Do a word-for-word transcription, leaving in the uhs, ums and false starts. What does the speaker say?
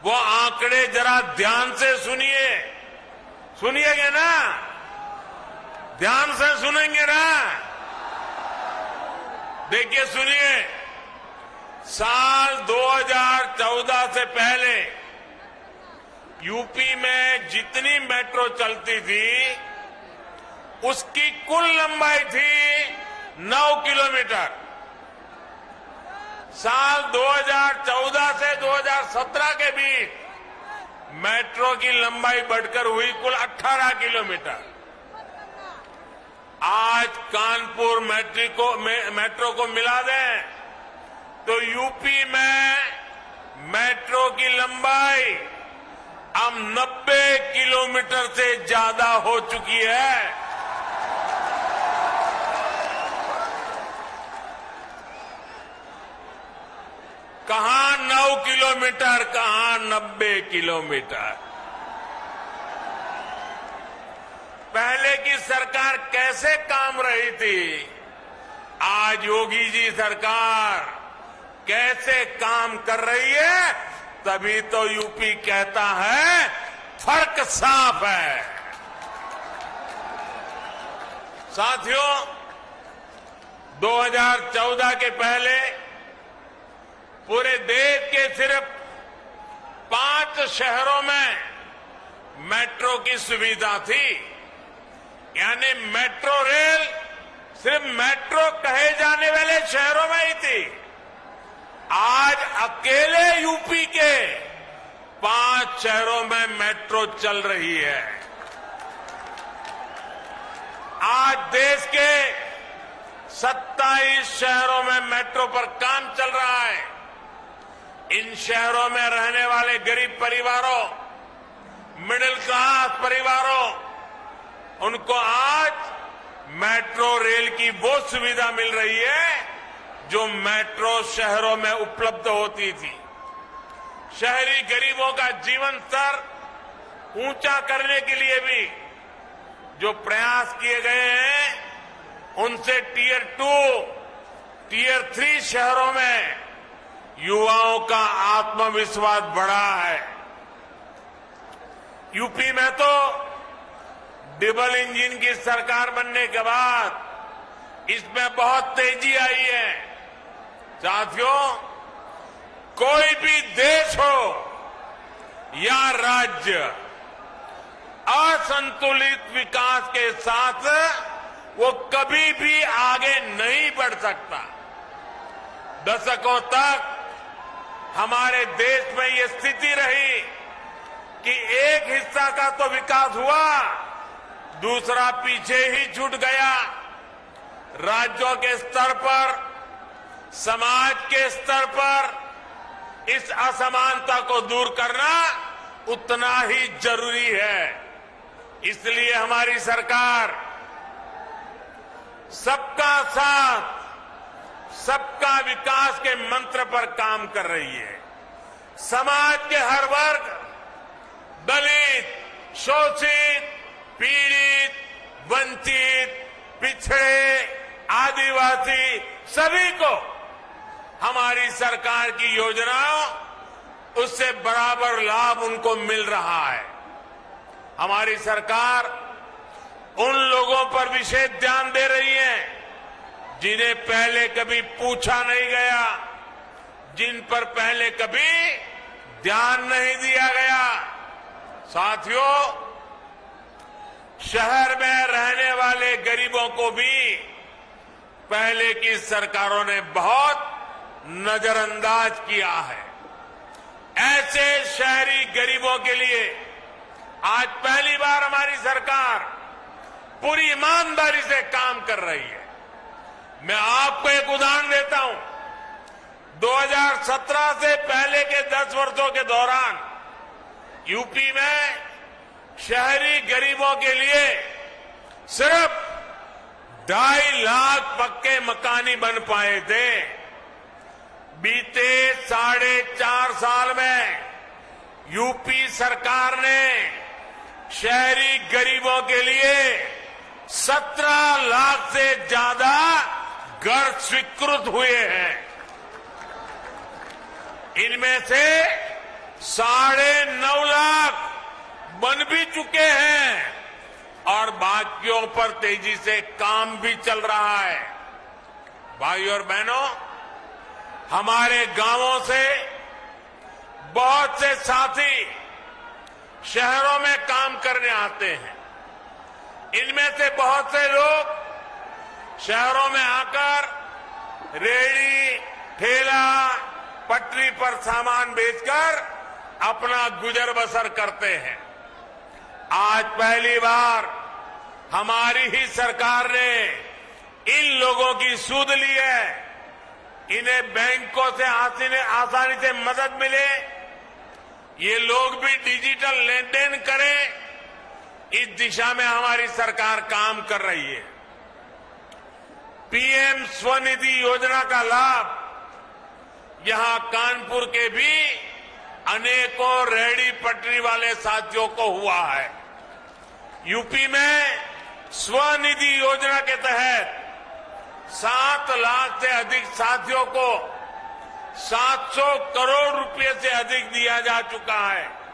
वो आंकड़े जरा ध्यान से सुनिए, सुनिएगा ना, ध्यान से सुनेंगे ना। देखिए सुनिए, साल दो हज़ार चौदह से पहले यूपी में जितनी मेट्रो चलती थी उसकी कुल लंबाई थी नौ किलोमीटर। साल दो हज़ार चौदह से दो हज़ार सत्रह के बीच मेट्रो की लंबाई बढ़कर हुई कुल अठारह किलोमीटर। आज कानपुर मेट्रो मेट्रो को मिला दें तो यूपी में मेट्रो की लंबाई अब नब्बे किलोमीटर से ज्यादा हो चुकी है। कहां नौ किलोमीटर, कहां नब्बे किलोमीटर। पहले की सरकार कैसे काम रही थी, आज योगी जी सरकार कैसे काम कर रही है, तभी तो यूपी कहता है फर्क साफ है। साथियों, दो हज़ार चौदह के पहले पूरे देश के सिर्फ पांच शहरों में मेट्रो की सुविधा थी, यानी मेट्रो रेल सिर्फ मेट्रो कहे जाने वाले शहरों में ही थी। आज अकेले यूपी के पांच शहरों में मेट्रो चल रही है। आज देश के सत्ताईस शहरों में मेट्रो पर काम चल रहा है। इन शहरों में रहने वाले गरीब परिवारों, मिडिल क्लास परिवारों, उनको आज मेट्रो रेल की वो सुविधा मिल रही है जो मेट्रो शहरों में उपलब्ध होती थी। शहरी गरीबों का जीवन स्तर ऊंचा करने के लिए भी जो प्रयास किए गए हैं, उनसे टीयर टू, टीयर थ्री शहरों में युवाओं का आत्मविश्वास बढ़ा है। यूपी में तो डबल इंजन की सरकार बनने के बाद इसमें बहुत तेजी आई है। साथियों, कोई भी देश हो या राज्य असंतुलित विकास के साथ वो कभी भी आगे नहीं बढ़ सकता। दशकों तक हमारे देश में ये स्थिति रही कि एक हिस्सा का तो विकास हुआ, दूसरा पीछे ही छूट गया। राज्यों के स्तर पर, समाज के स्तर पर इस असमानता को दूर करना उतना ही जरूरी है। इसलिए हमारी सरकार सबका साथ, सबका विकास के मंत्र पर काम कर रही है। समाज के हर वर्ग, दलित, शोषित, पीड़ित, वंचित, पिछड़े, आदिवासी, सभी को हमारी सरकार की योजनाओं, उससे बराबर लाभ उनको मिल रहा है। हमारी सरकार उन लोगों पर विशेष ध्यान दे रही है जिन्हें पहले कभी पूछा नहीं गया, जिन पर पहले कभी ध्यान नहीं दिया गया। साथियों, शहर में रहने वाले गरीबों को भी पहले की सरकारों ने बहुत नजरअंदाज किया है। ऐसे शहरी गरीबों के लिए आज पहली बार हमारी सरकार पूरी ईमानदारी से काम कर रही है। मैं आपको एक उदाहरण देता हूं। दो हज़ार सत्रह से पहले के दस वर्षों के दौरान यूपी में शहरी गरीबों के लिए सिर्फ ढाई लाख पक्के मकान ही बन पाए थे। बीते साढ़े चार साल में यूपी सरकार ने शहरी गरीबों के लिए सत्रह लाख से ज्यादा घर स्वीकृत हुए हैं। इनमें से साढ़े नौ लाख बन भी चुके हैं और बाकियों पर तेजी से काम भी चल रहा है। भाइयों और बहनों, हमारे गांवों से बहुत से साथी शहरों में काम करने आते हैं। इनमें से बहुत से लोग शहरों में आकर रेहड़ी, ठेला, पटरी पर सामान बेचकर अपना गुजर बसर करते हैं। आज पहली बार हमारी ही सरकार ने इन लोगों की सूद ली है। इन्हें बैंकों से आसानी से मदद मिले, ये लोग भी डिजिटल लेन देन करें, इस दिशा में हमारी सरकार काम कर रही है। पीएम स्वनिधि योजना का लाभ यहां कानपुर के भी अनेकों रेहड़ी पटरी वाले साथियों को हुआ है। यूपी में स्वनिधि योजना के तहत सात लाख से अधिक साथियों को सात सौ करोड़ रुपए से अधिक दिया जा चुका है।